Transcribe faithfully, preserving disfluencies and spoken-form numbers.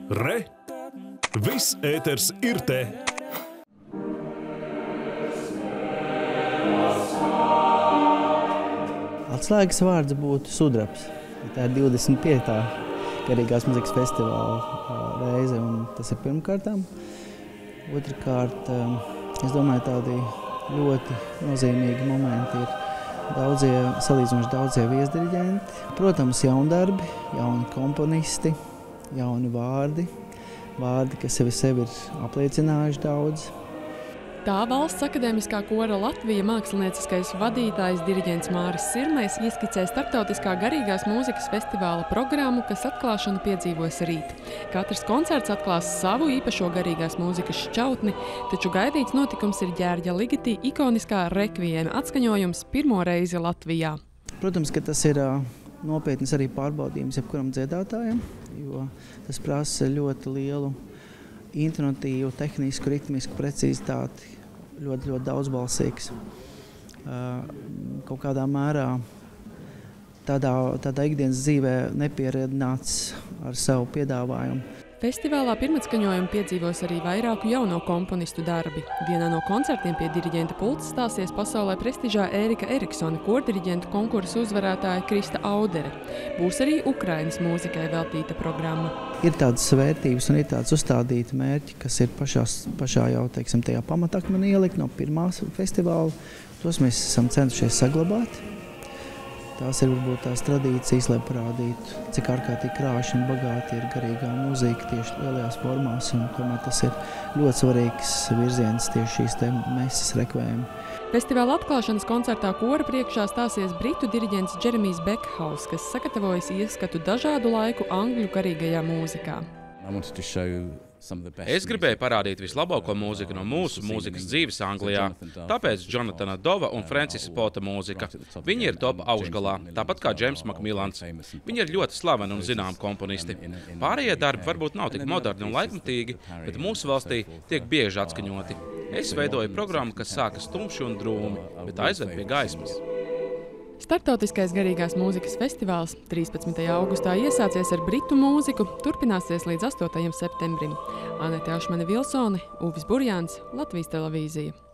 Re! Viss ēters ir te! Atslēgas vārds būtu sudrabs. Tā ir divdesmit piekta garīgās muzikas festivāla reize, un tas ir pirmkārtām. Otrakārt, es domāju, tādi ļoti nozīmīgi momenti ir daudzie, salīdzinoši daudzie viesdiriģenti. Protams, jaundarbi, jauni komponisti, jauni vārdi, vārdi, kas sevi sevi ir apliecinājuši daudz. Tā Valsts akadēmiskā kora Latvija mākslinieckais vadītājs diriģents Māris Sirmais ieskicē starptautiskā garīgās mūzikas festivāla programmu, kas atklāšanu piedzīvos rīt. Katrs koncerts atklās savu īpašo garīgās mūzikas šķautni, taču gaidīts notikums ir Ģērģa Ligeti ikoniskā rekviema atskaņojums pirmo reizi Latvijā. Protams, ka tas ir nopietnis arī pārbaudījums jebkuram dziedātājam, jo tas prasa ļoti lielu intonatīvu, tehnisku, ritmisku precizitāti, ļoti, ļoti daudzbalsīgs. Kaut kādā mērā tādā, tādā ikdienas dzīvē nepieredzināts ar savu piedāvājumu. Festivālā pirmatskaņojumu piedzīvos arī vairāku jauno komponistu darbi. Vienā no koncertiem pie diriģenta pults stāsies pasaulē prestižā Ērika Eriksona kordiriģentu konkursu uzvarētāja Krista Audere. Būs arī Ukrainas mūzikai veltīta programma. Ir tādas vērtības un ir tādas uzstādīti mērķi, kas ir pašā, pašā jau, teiksim, tajā pamatakmenī ielikt no pirmās festivāla. Tos mēs esam centušies saglabāt. Tās ir varbūt tās tradīcijas, lai parādītu, cik ārkārtīgi krāšņi un bagāti ir garīgā mūzika tieši lielajās formās. Un tomēr tas ir ļoti svarīgs virziens tieši šīs te mesas rekvēm. Festivāla atklāšanas koncertā kora priekšā stāsies britu diriģents Jeremijs Beckhaus, kas sagatavojas ieskatu dažādu laiku angļu garīgajā mūzikā. Es gribēju parādīt vislabāko mūziku no mūsu mūzikas dzīves Anglijā, tāpēc Jonathana Dova un Francisa Pota mūzika. Viņi ir top augšgalā, tāpat kā Džeims Makmilans. Viņi ir ļoti slaveni un zinām komponisti. Pārējie darbi varbūt nav tik moderni un laikmatīgi, bet mūsu valstī tiek bieži atskaņoti. Es veidoju programmu, kas sākas tumši un drūmi, bet aizved pie gaismas. Startautiskais garīgās mūzikas festivāls trīspadsmitajā augustā iesācies ar britu mūziku, turpināsies līdz astotajam septembrim. Anete Ašmane Vilsone, Uvis Burjāns, Latvijas televīzija.